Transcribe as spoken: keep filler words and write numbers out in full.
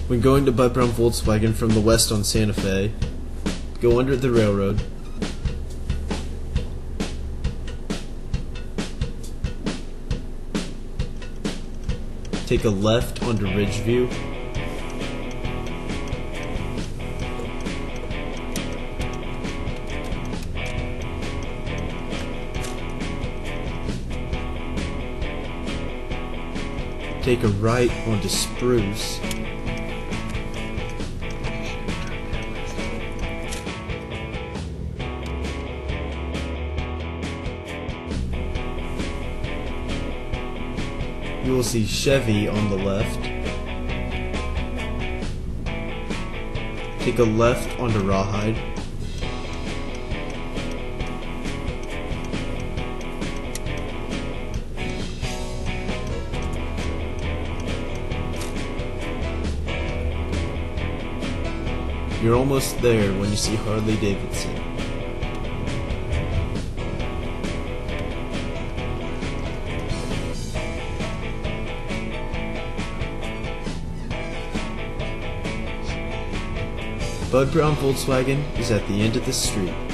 When going to Bud Brown Volkswagen from the west on Santa Fe, go under the railroad, take a left onto Ridgeview, take a right onto Spruce, you will see Chevy on the left. Take a left onto Rawhide. You're almost there when you see Harley Davidson. Bud Brown Volkswagen is at the end of the street.